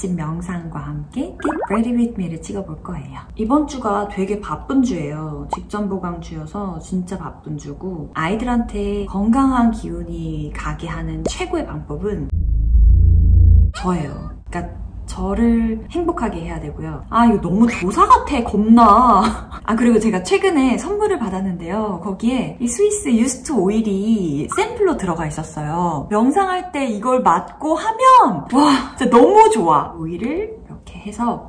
아침 명상과 함께 Get Ready With Me를 찍어볼 거예요. 이번 주가 되게 바쁜 주예요. 직전 보강 주여서 진짜 바쁜 주고, 아이들한테 건강한 기운이 가게 하는 최고의 방법은 저예요. 그러니까 저를 행복하게 해야 되고요. 아, 이거 너무 도사 같아, 겁나. 아, 그리고 제가 최근에 선물을 받았는데요. 거기에 이 스위스 유스트 오일이 샘플로 들어가 있었어요. 명상할 때 이걸 맡고 하면 와, 진짜 너무 좋아. 오일을 이렇게 해서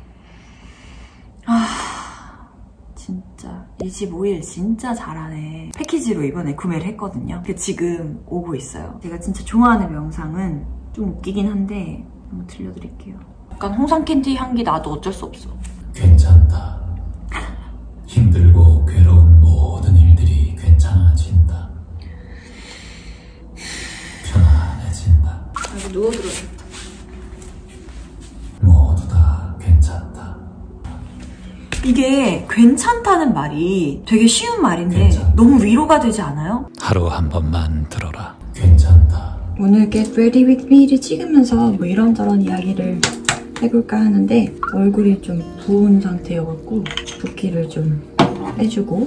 진짜 이 집 오일 진짜 잘하네. 패키지로 이번에 구매를 했거든요. 지금 오고 있어요. 제가 진짜 좋아하는 명상은 좀 웃기긴 한데 한번 들려드릴게요. 약간 홍삼 캔디 향기 나도 어쩔 수 없어. 괜찮다. 힘들고 괴로운 모든 일들이 괜찮아진다. 편안해진다. 여기 누워들어야겠다. 모두 다 괜찮다. 이게 괜찮다는 말이 되게 쉬운 말인데 괜찮다. 너무 위로가 되지 않아요? 하루 한 번만 들어라. 괜찮다. 오늘 Get Ready With Me를 찍으면서 뭐 이런저런 이야기를 해볼까 하는데, 얼굴이 좀 부은 상태여갖고 붓기를 좀 빼주고,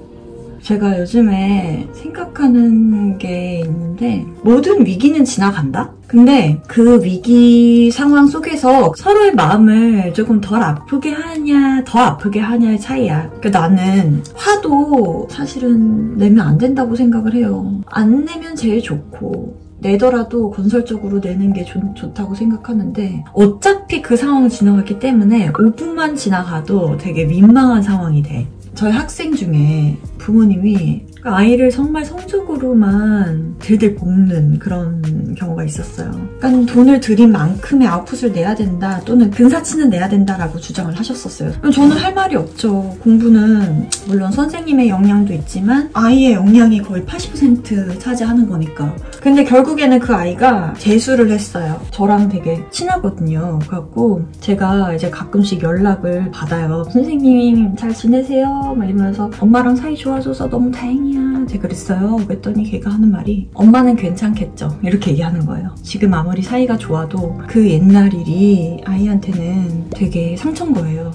제가 요즘에 생각하는 게 있는데, 모든 위기는 지나간다? 근데 그 위기 상황 속에서 서로의 마음을 조금 덜 아프게 하냐, 더 아프게 하냐의 차이야. 그러니까 나는 화도 사실은 내면 안 된다고 생각을 해요. 안 내면 제일 좋고, 내더라도 건설적으로 내는 게 좋다고 생각하는데, 어차피 그 상황을 지나갔기 때문에 5분만 지나가도 되게 민망한 상황이 돼. 저희 학생 중에 부모님이 아이를 정말 성적으로만 들들 볶는 그런 경우가 있었어요. 그러니까 돈을 들인 만큼의 아웃풋을 내야 된다, 또는 근사치는 내야 된다라고 주장을 하셨었어요. 저는 할 말이 없죠. 공부는 물론 선생님의 역량도 있지만 아이의 역량이 거의 80% 차지하는 거니까. 근데 결국에는 그 아이가 재수를 했어요. 저랑 되게 친하거든요. 그래갖고 제가 이제 가끔씩 연락을 받아요. 선생님 잘 지내세요? 막 이러면서 엄마랑 사이 좋아져서 너무 다행이야. 제가 그랬어요. 그랬더니 걔가 하는 말이, 엄마는 괜찮겠죠? 이렇게 얘기하는 거예요. 지금 아무리 사이가 좋아도 그 옛날 일이 아이한테는 되게 상처인 거예요.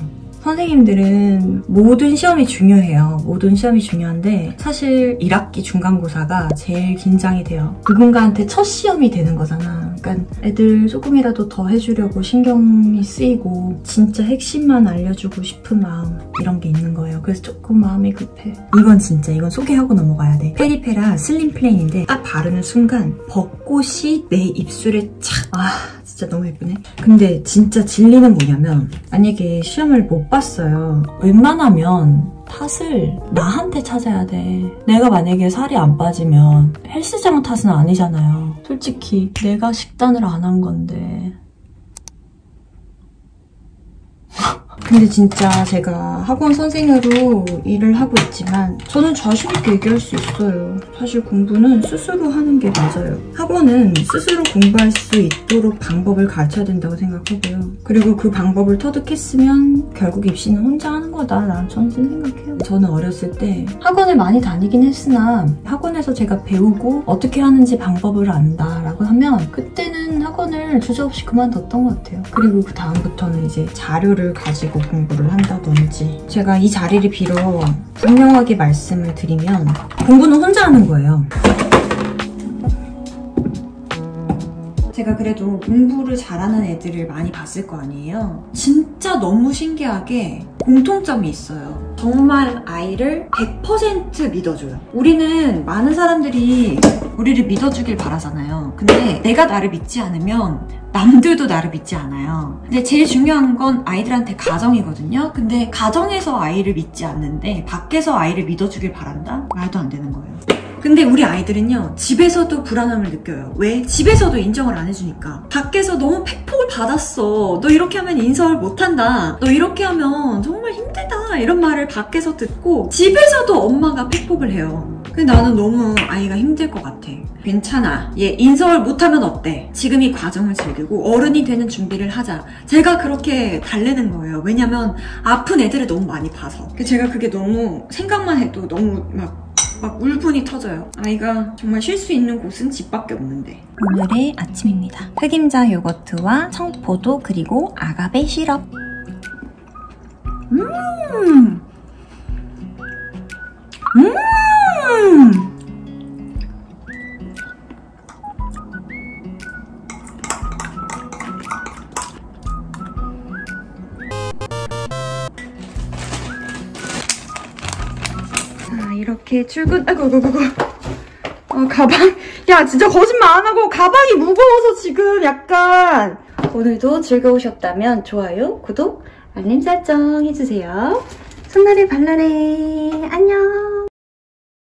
선생님들은 모든 시험이 중요해요. 모든 시험이 중요한데 사실 1학기 중간고사가 제일 긴장이 돼요. 누군가한테 첫 시험이 되는 거잖아. 그러니까 애들 조금이라도 더 해주려고 신경이 쓰이고 진짜 핵심만 알려주고 싶은 마음, 이런 게 있는 거예요. 그래서 조금 마음이 급해. 이건 진짜, 이건 소개하고 넘어가야 돼. 페리페라 슬림 플레인인데 딱 바르는 순간 벚꽃이 내 입술에 착, 진짜 너무 예쁘네. 근데 진짜 진리는 뭐냐면, 만약에 시험을 못 봤어요. 웬만하면 탓을 나한테 찾아야 돼. 내가 만약에 살이 안 빠지면 헬스장 탓은 아니잖아요. 솔직히 내가 식단을 안 한 건데. 근데 진짜 제가 학원 선생으로 일을 하고 있지만 저는 자신 있게 얘기할 수 있어요. 사실 공부는 스스로 하는 게 맞아요. 학원은 스스로 공부할 수 있도록 방법을 가르쳐야 된다고 생각하고요. 그리고 그 방법을 터득했으면 결국 입시는 혼자 하는 거다, 저는 생각해요. 저는 어렸을 때 학원을 많이 다니긴 했으나 학원에서 제가 배우고 어떻게 하는지 방법을 안다라고 하면 그때는 학원을 주저없이 그만뒀던 것 같아요. 그리고 그 다음부터는 이제 자료를 가지고 공부를 한다든지. 제가 이 자리를 빌어 분명하게 말씀을 드리면, 공부는 혼자 하는 거예요. 제가 그래도 공부를 잘하는 애들을 많이 봤을 거 아니에요. 진짜 너무 신기하게 공통점이 있어요. 정말 아이를 100% 믿어줘요. 우리는 많은 사람들이 우리를 믿어주길 바라잖아요. 근데 내가 나를 믿지 않으면 남들도 나를 믿지 않아요. 근데 제일 중요한 건 아이들한테 가정이거든요. 근데 가정에서 아이를 믿지 않는데 밖에서 아이를 믿어주길 바란다? 말도 안 되는 거예요. 근데 우리 아이들은요, 집에서도 불안함을 느껴요. 왜? 집에서도 인정을 안 해주니까. 밖에서 너무 팩폭을 받았어. 너 이렇게 하면 인서울 못한다. 너 이렇게 하면 정말 힘들다. 이런 말을 밖에서 듣고 집에서도 엄마가 팩폭을 해요. 근데 나는 너무 아이가 힘들 것 같아. 괜찮아. 얘 인서울 못하면 어때? 지금 이 과정을 즐기고 어른이 되는 준비를 하자. 제가 그렇게 달래는 거예요. 왜냐면 아픈 애들을 너무 많이 봐서. 제가 그게 너무 생각만 해도 너무 막 막 울분이 터져요. 아이가 정말 쉴 수 있는 곳은 집밖에 없는데. 오늘의 아침입니다. 흑임자 요거트와 청포도 그리고 아가베 시럽. 자, 이렇게 출근. 아이고. 가방. 야, 진짜 거짓말 안 하고 가방이 무거워서 지금 약간. 오늘도 즐거우셨다면 좋아요, 구독, 알림 설정 해주세요. 손나래 발랄해. 안녕.